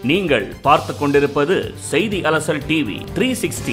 நீங்கள் பார்த்துக் கொண்டிருப்பது செய்தி அலசல் டிவி 360.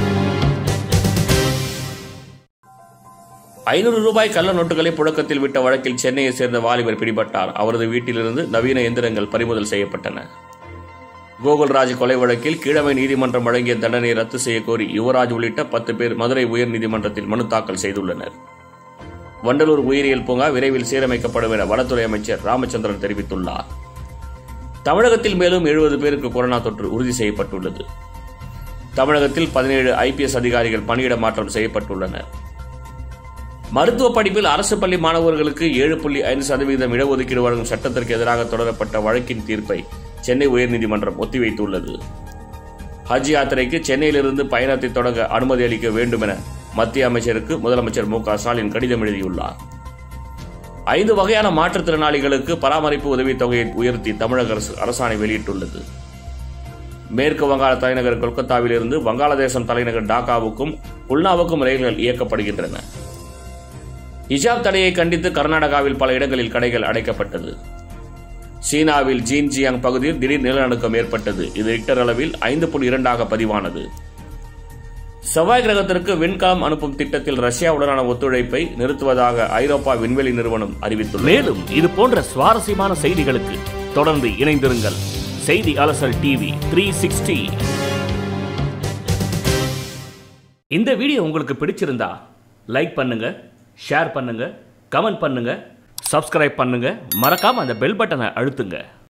500 ரூபாய் கள்ள நோட்டுகளை புழக்கத்தில் விட்ட வழக்கில் சென்னையை சேர்ந்த வாலிபர் பிடிபட்டார். அவரது வீட்டிலிருந்து நவீன எந்திரங்கள் பறிமுதல் செய்யப்பட்டன. கோகுல்ராஜ் கொலை வழக்கில் கீழமை நீதிமன்றம் வழங்கிய தண்டனையை ரத்து செய்ய கோரி யுவராஜ் உள்ளிட்ட 10 பேர் மதுரை உயர்நீதிமன்றத்தில் மனு தாக்கல் செய்துள்ளனர். வண்டலூர் உயிரியல் பூங்கா விரைவில் சீரமைக்கப்படும் என வனத்துறை அமைச்சர் ராமச்சந்திரன் தெரிவித்துள்ளார். தமிழகத்தில் மேலும் 70 பேருக்கு கொரோனா தொற்று உறுதி செய்யப்பட்டுள்ளது. தமிழகத்தில் 17 IPS அதிகாரிகள் பணியிட மாற்றம் செய்யப்பட்டுள்ளனர். மருத்துவ படிப்பில் அரசு பள்ளி மாணவர்களுக்கு 7.5% இடஒதுக்கீடு வழங்கும் சட்டத்திற்கு எதிராக தொடரப்பட்ட வழக்கின் தீர்ப்பை சென்னை உயர்நீதிமன்றம் ஒத்திவைத்துள்ளது. ஹஜ் யாத்திரைக்கு சென்னையிலிருந்து பயணத்தை தொடங்க அனுமதி அளிக்க வேண்டும் என மத்திய அமைச்சருக்கு முதலமைச்சர் மு.க. ஸ்டாலின் கடிதம் எழுதியுள்ளார். 5 வகையான மாற்றுத்திறனாளிகளுக்கு பராமரிப்பு உதவித் தொகையை உயர்த்தி தமிழக அரசு அரசாணை வெளியிட்டுள்ளது. மேற்கு வங்காள தலைநகர் கொல்கத்தாவிலிருந்து வங்காளதேசம் தலைநகர் டாக்காவுக்கும் உள்னாவுக்கும் ரயில்கள் இயக்கப்படுகின்றன. ஹிஜாப் தடையை கண்டித்து கர்நாடகாவில் பல இடங்களில் கடைகள் அடைக்கப்பட்டது. சீனாவில் ஜின்ஜியாங் பகுதியில் திடீர் நிலநடுக்கம் ஏற்பட்டது. இது ரிக்டர் அளவில் 5.2 பதிவானது. செவ்வாய் கிரகத்திற்கு விண்கலம் அனுப்பும் திட்டத்தில் ரஷ்யாவுடனான ஒத்துழைப்பை நிறுத்துவதாக ஐரோப்பா விண்வெளி நிறுவனம் அறிவித்துள்ளது. மேலும் இது போன்ற சுவாரஸ்யமான செய்திகளுக்கு தொடர்ந்து இணைந்திருங்கள். செய்தி அலசல் டிவி 360. இந்த வீடியோ உங்களுக்கு பிடிச்சிருந்தா லைக் பண்ணுங்க, ஷேர் பண்ணுங்க, கமெண்ட் பண்ணுங்க, சப்ஸ்கிரைப் பண்ணுங்க, மறக்காம அந்த பெல் பட்டனை அழுத்துங்க.